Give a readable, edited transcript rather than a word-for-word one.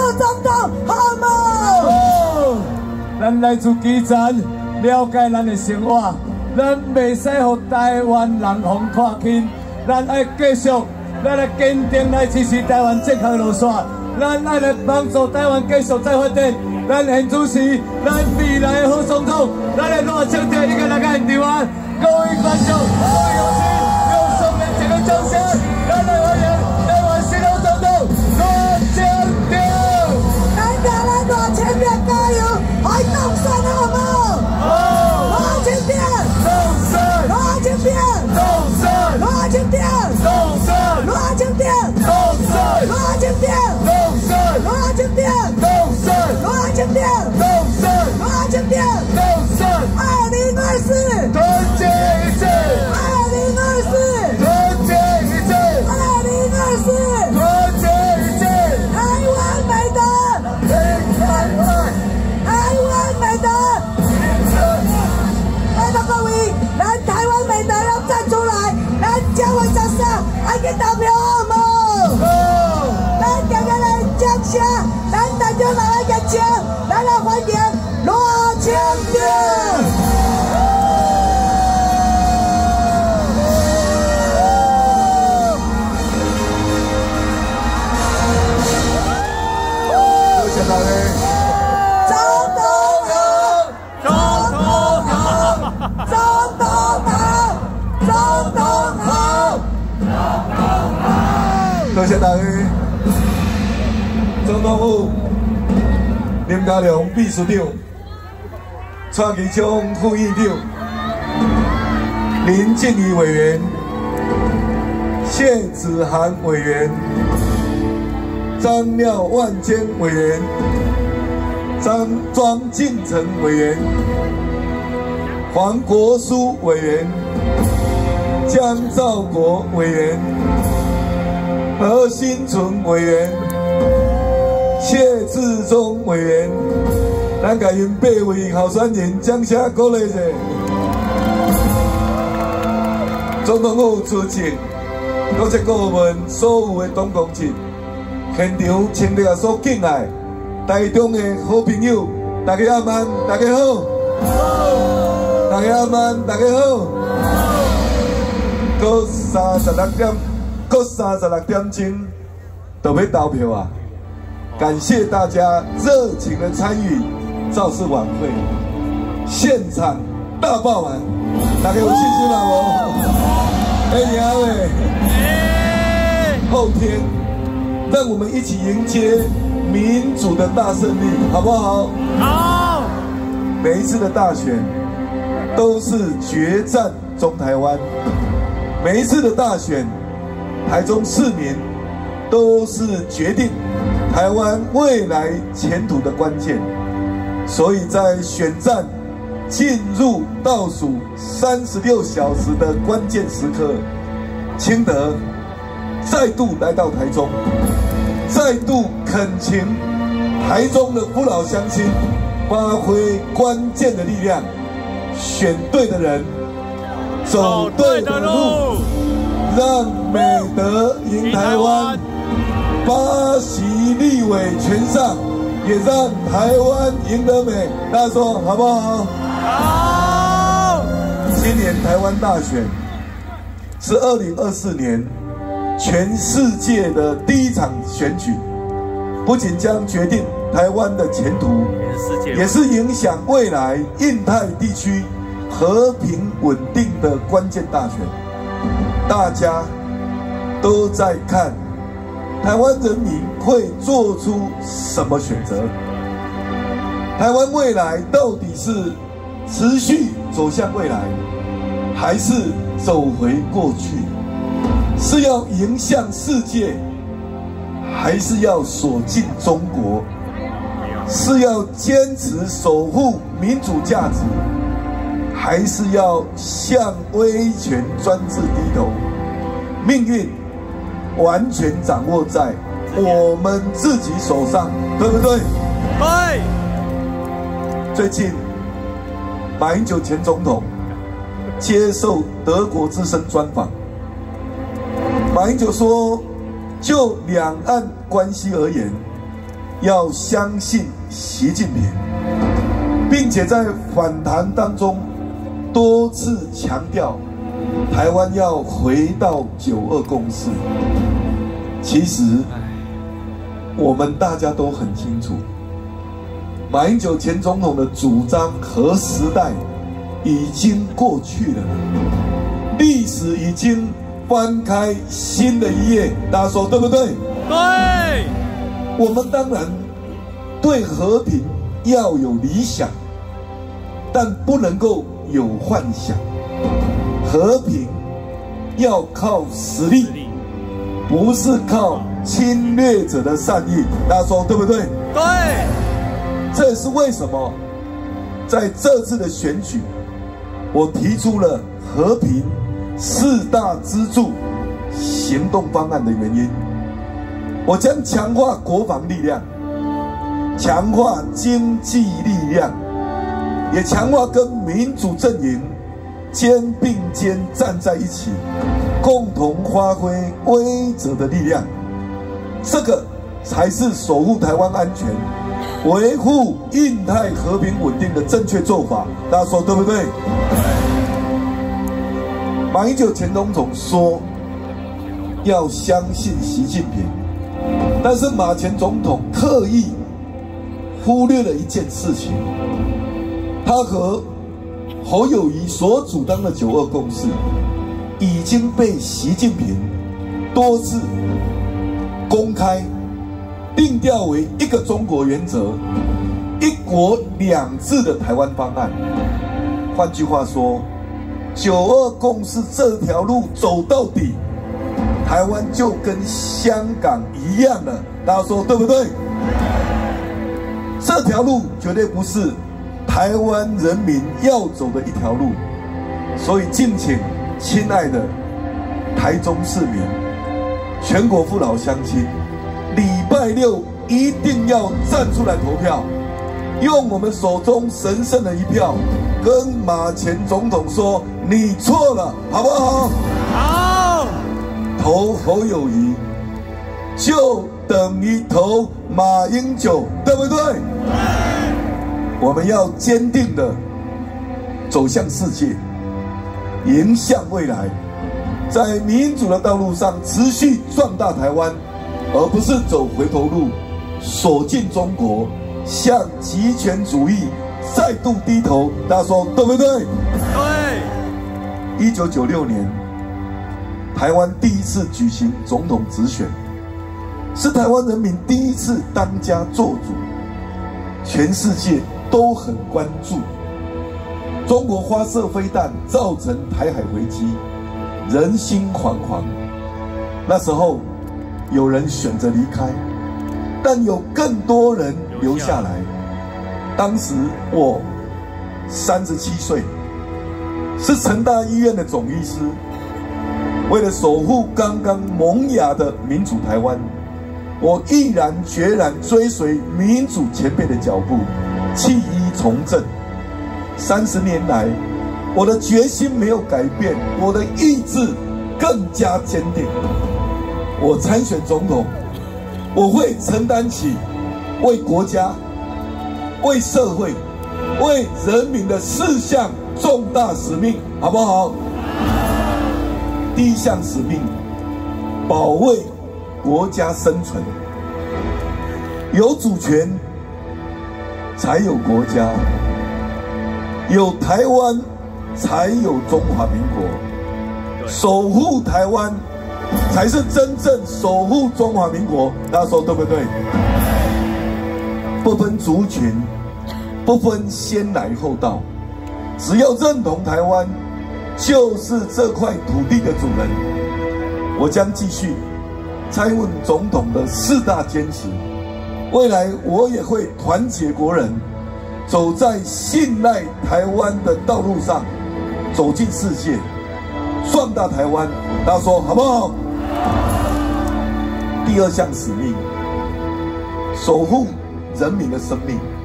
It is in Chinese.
总统好无？ 好，咱来自基层，了解咱的生活，咱袂使互台湾人互看轻，咱爱继续，咱来坚定来支持台湾健康路线，咱爱来帮助台湾继续再发展。咱现主席，咱未来的好总统，咱来热情地一个来个现场啊！各位观众，各位友人，用送面前的掌声，咱来欢迎台湾新老总统罗清标。 咱家来罗清标加油，爱当选好无？ 好， 罗清标， 当选， 罗清标， 当选， 罗清标， 当选， 罗清标， 当选， 罗清标， 当选， 罗清标， 当选， 罗清标， 当选， 罗清标， 当选。 2024， 团结一致 2024， 团结一致 2024， 团结一致台湾美德， 台湾台湾美德，拜托各位，咱台湾美德要站出来，咱蒋委掌声，爱去投票好无？ 好， 咱大家来掌声，咱台中人来热情，咱来欢迎罗清标。 谢谢大家。 总统好， 总统好， 总统好，总统好， 多谢大家。总统府林佳龙秘书长、蔡其昌副议长、林静怡委员、谢子涵委员、张廖万坚委员、庄敬诚委员、黄国书委员、江兆国委员、何新存委员、谢志忠委员，咱甲因8位候选人掌声鼓励一下。总统府出席，各个部门所有的党公职，现场亲热所敬爱，台中的好朋友，大家阿慢，大家好，大家阿慢，大家好。搁36点钟就要投票啊！感谢大家热情的参与造势晚会，现场大爆满，大家有信心吗？后天让我们一起迎接民主的大胜利，好不好？好。每一次的大选都是决战中台湾，每一次的大选，台中市民都是决定台湾未来前途的关键。所以在选战进入倒数36小时的关键时刻，清德再度来到台中，再度恳请台中的父老乡亲发挥关键的力量，选对的人，走对的路，让美德赢台湾，8席立委全上，也让台湾赢得美。大家说好不好？好。今年台湾大选是2024年全世界的第一场选举，不仅将决定台湾的前途，也是影响未来印太地区和平稳定的关键大选。大家都在看台湾人民会做出什么选择，台湾未来到底是持续走向未来，还是走回过去？是要迎向世界，还是要锁进中国？是要坚持守护民主价值，还是要向威权专制低头？命运完全掌握在我们自己手上，对不对？对。最近，马英九前总统接受德国之声专访，马英九说，就两岸关系而言， 要相信习近平，并且在访谈当中多次强调，台湾要回到9·2共识。其实，我们大家都很清楚，马英九前总统的主张和时代已经过去了，历史已经翻开新的一页。大家说对不对？ 对。 我们当然对和平要有理想，但不能够有幻想。和平要靠实力，不是靠侵略者的善意。大家说对不对？ 对。 这也是为什么在这次的选举，我提出了和平4大支柱行动方案的原因。我将强化国防力量，强化经济力量，也强化跟民主阵营肩并肩站在一起，共同发挥规则的力量。这个才是守护台湾安全、维护印太和平稳定的正确做法。大家说对不对？马英九前总统说要相信习近平，但是马前总统刻意忽略了一件事情，他和侯友宜所主张的9·2共识已经被习近平多次公开定调为一个中国原则、一国两制的台湾方案。换句话说，9·2共识这条路走到底，台湾就跟香港一样了。大家说对不对？这条路绝对不是台湾人民要走的一条路，所以敬请亲爱的台中市民、全国父老乡亲，礼拜6一定要站出来投票，用我们手中神圣的一票，跟马前总统说你错了，好不好？ 好。 投侯友宜就等于投马英九，对不对？我们要坚定的走向世界，迎向未来，在民主的道路上持续壮大台湾，而不是走回头路，锁进中国，向极权主义再度低头。大家说对不对？ 对。 1996年，台湾第一次举行总统直选，是台湾人民第一次当家作主，全世界都很关注。中国发射飞弹造成台海危机，人心惶惶。那时候有人选择离开，但有更多人留下来。当时我37岁，是成大医院的总医师。为了守护刚刚萌芽的民主台湾，我毅然决然追随民主前辈的脚步，弃医从政。30年来，我的决心没有改变，我的意志更加坚定。我参选总统，我会承担起为国家、为社会、为人民的4项重大使命，好不好？第一项使命，保卫国家生存。有主权才有国家，有台湾才有中华民国。守护台湾才是真正守护中华民国。大家说对不对？不分族群，不分先来后到，只要认同台湾，就是这块土地的主人。我将继续蔡英文总统的4大坚持，未来我也会团结国人，走在信赖台湾的道路上，走进世界，壮大台湾。大家说好不好？第2项使命，守护人民的生命。